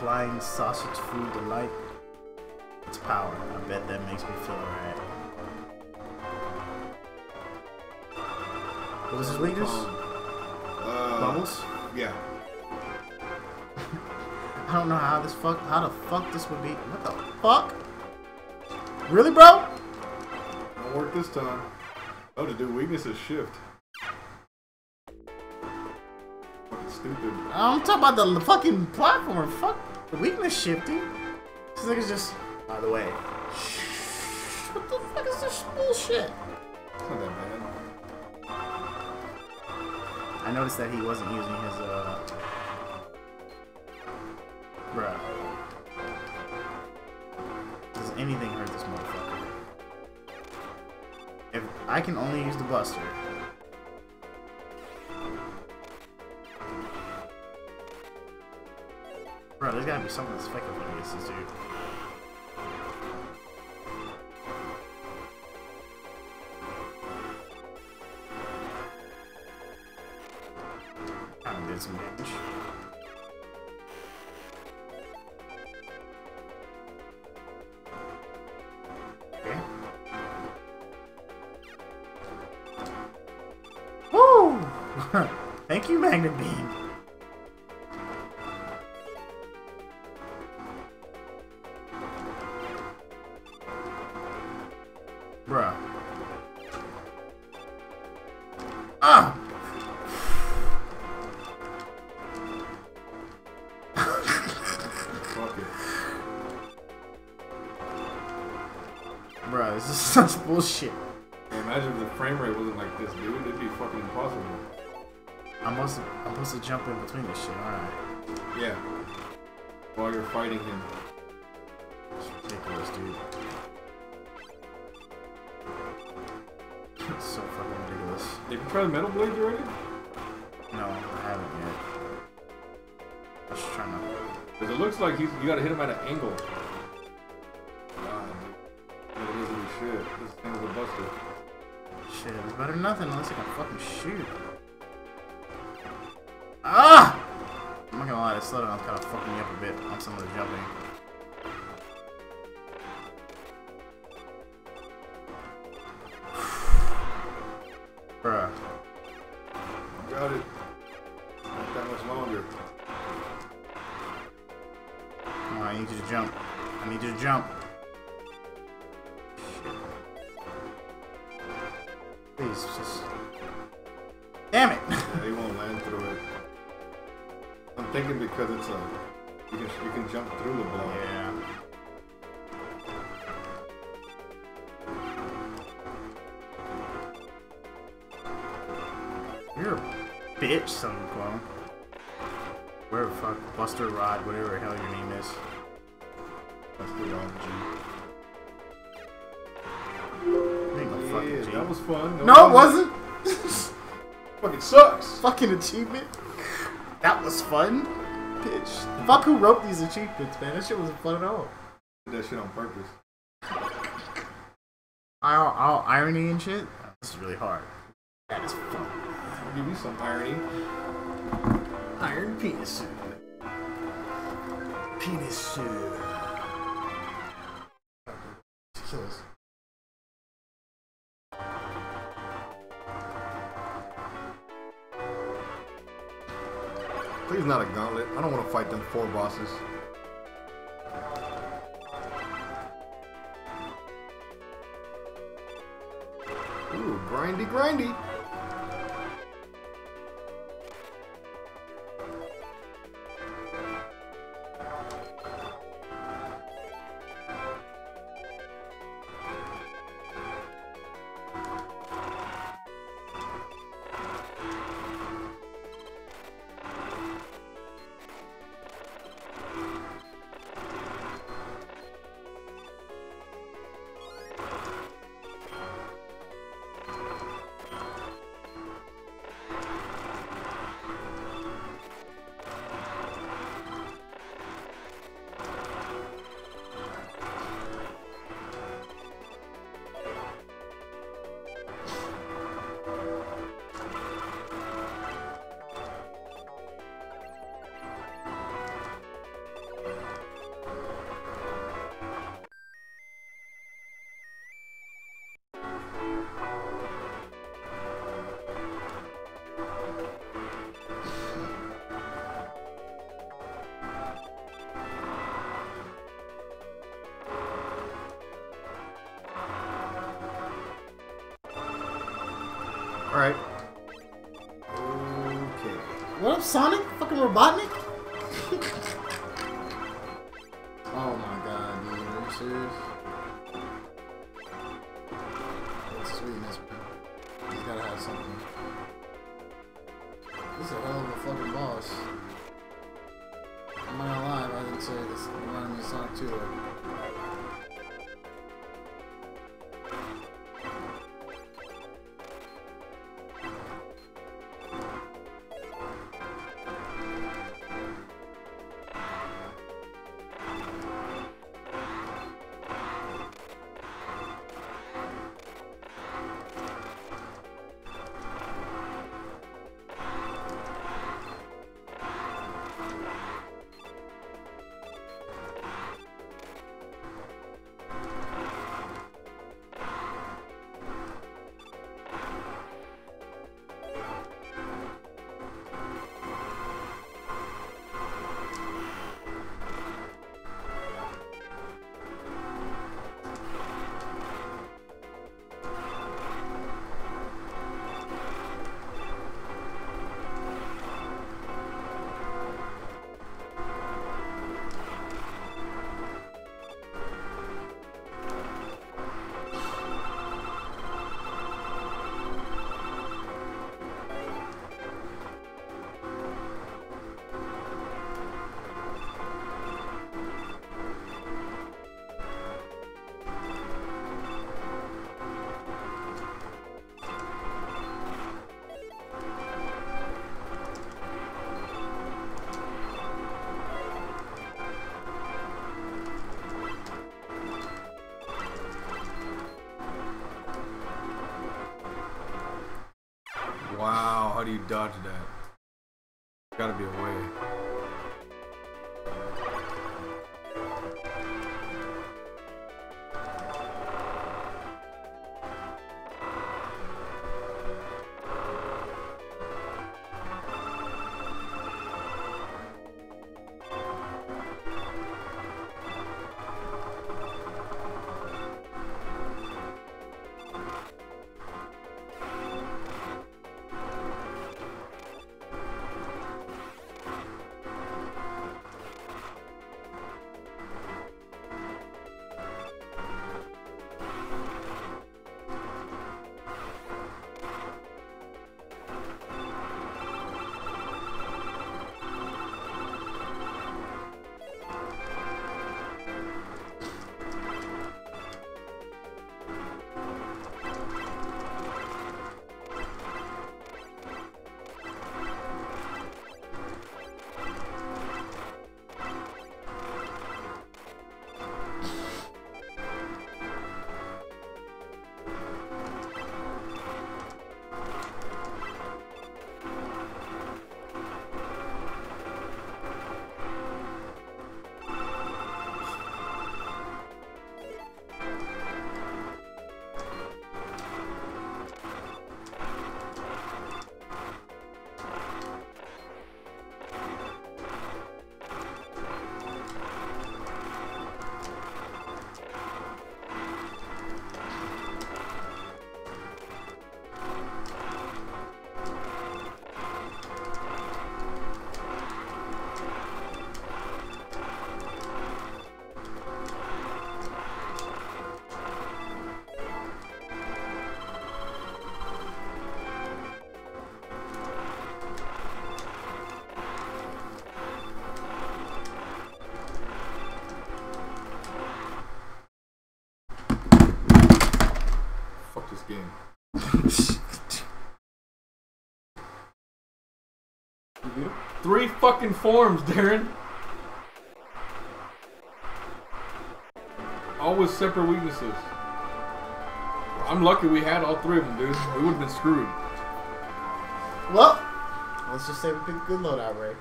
flying sausage food delight. It's power. I bet that makes me feel alright. What is his weakness? Bubbles? Yeah. I don't know how the fuck this would be. What the fuck? Really, bro? Don't work this time. Oh, to do weakness is shift. Fucking stupid. I'm talking about the fucking platform. Fuck the weakness shifting. This nigga's just. By the way. What the fuck is this bullshit? It's not that bad. I noticed that he wasn't using his bruh. Does anything hurt this motherfucker? If I can only use the Buster. Bro, there's gotta be something that's effective against this dude. Kinda did some damage. Okay. Woo! Thank you, Magnet Beam. Bruh. Ah! Fuck it. Bruh, this is such bullshit. Hey, imagine if the frame rate wasn't like this, dude. It'd be fucking impossible. I'm supposed to jump in between this shit, alright. Yeah. While you're fighting him. It's ridiculous, dude. It's so fucking ridiculous. Did you try the Metal Blades already? No, I haven't yet. I was just trying to... Because it looks like you gotta hit him at an angle. God, dude. It isn't shit. This thing is a buster. Shit, it's better than nothing unless I can fucking shoot. Ah! I'm not gonna lie, this slowdown's kind of fucking me up a bit on some of the jumping. Bruh. Got it. Not that much longer. Come on, I need you to jump. I need you to jump. Shit. Please, just... Damn it! Yeah, he won't land through it. I'm thinking because it's a... You can jump through the block. Yeah. You're a bitch, son of a clone. Where the fuck? Buster Rod, whatever the hell your name is. Buster Rod G. Ain't no fucking G. That was fun. No, it wasn't! Fucking sucks! Fucking achievement. That was fun, bitch. Fuck who wrote these achievements, man. That shit wasn't fun at all. Did that shit on purpose. All irony and shit. This is really hard. That is fun. I'll give you some irony. Iron penis suit. Penis suit. Ridiculous. Please not a gauntlet. I don't want to fight them 4 bosses. Ooh, grindy, grindy. Alright. Okay. What up, Sonic? Fucking Robotnik? Oh my god, dude. Are you serious? That's sweetness, bro. He's gotta have something. This is a hell of a fucking boss. I'm not gonna lie, if I didn't say this reminded me of Sonic 2. Wow, how do you dodge that? Gotta be a way. Game. 3 fucking forms, Darren. All with separate weaknesses. I'm lucky we had all 3 of them, dude. We would have been screwed. Well, let's just say we picked a good loadout, Ray.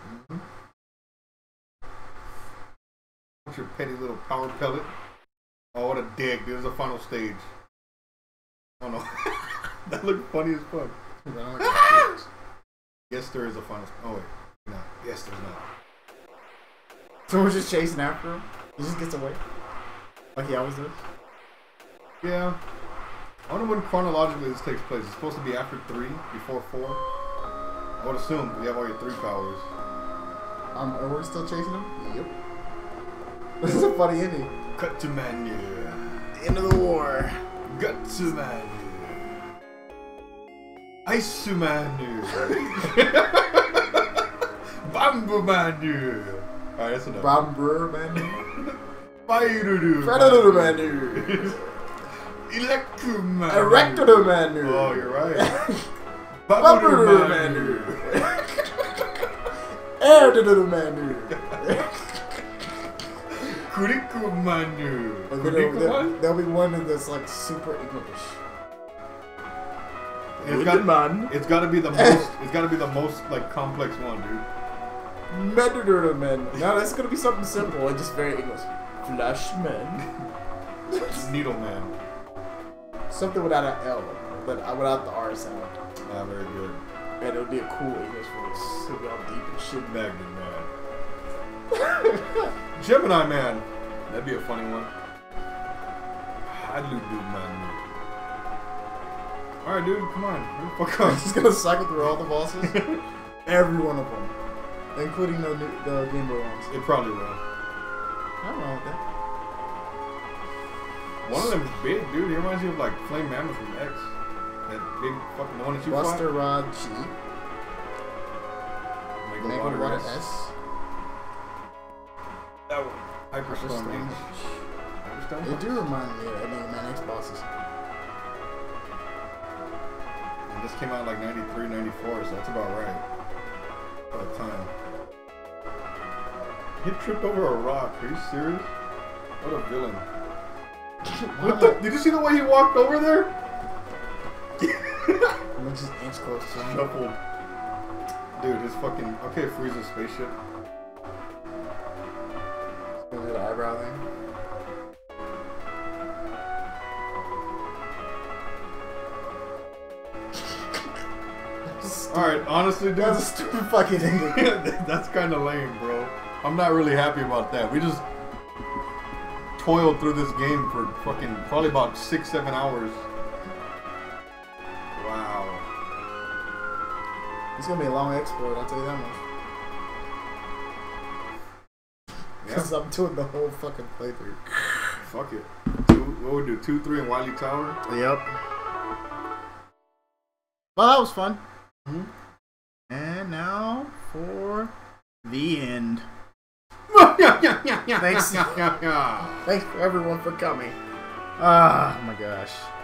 What's your petty little power pellet? Oh, what a dick, dude. There's a final stage. Oh no. That looked funny as fuck. Yes, there is a final stage. Oh, wait. No. Yes, there's not. So we're just chasing after him? He just gets away? Like he always does? Yeah. I wonder when chronologically this takes place. It's supposed to be after 3, before 4. I would assume you have all your 3 powers. Are we still chasing him? Yep. This is a funny ending. Cut to menu. End of the war. Cut to menu. Ice menu. Bamboo menu. Alright, that's enough. Bamboo manu. Spider-Doo. Predator manu. Electro manu. Erector manu. Oh, you're right. Bamboo manu. Air manu. Kuriku manu. There'll be one that's like super English. It's gotta be the most. It's gotta be the most like complex one, dude. Man. No, that's gonna be something simple and just very English. Flash man. Needle man. Something without an L, but without the R sound. Ah, very good. And it'll be a cool English voice. It'll be all deep and shit. Magnet man. Gemini man. That'd be a funny one. Haludu man. Alright, dude, come on. Fuck I'm off. just gonna cycle through all the bosses. Every one of them. Including the Game Boy ones. It probably will. I'm wrong with that. One of them is big, dude. He reminds you of like Flame Mammoth from X. That big fucking one that you Buster fought. Rod G. Mega Water S. That one. Hyperstone H. Hyperstone? They do remind me of Mega Man X bosses. And this came out like 93, 94, so that's about right. About time. He tripped over a rock. Are you serious? What a villain. What the? Did you see the way he walked over there? I'm just inch close to him. Shuffled. Dude, his fucking... Okay, Frieza's spaceship. Gonna do the eyebrow thing. Alright, honestly, dude. That's a stupid fucking ending. That's kind of lame, bro. I'm not really happy about that. We just toiled through this game for fucking probably about 6-7 hours. Wow. It's gonna be a long exploit, I'll tell you that much. Because I'm doing the whole fucking playthrough. Fuck it. What would we do? 2, 3, and Wily Tower? Yep. Well, that was fun. Mm-hmm. And now for the end. Thanks. Thanks for everyone for coming. Oh my gosh.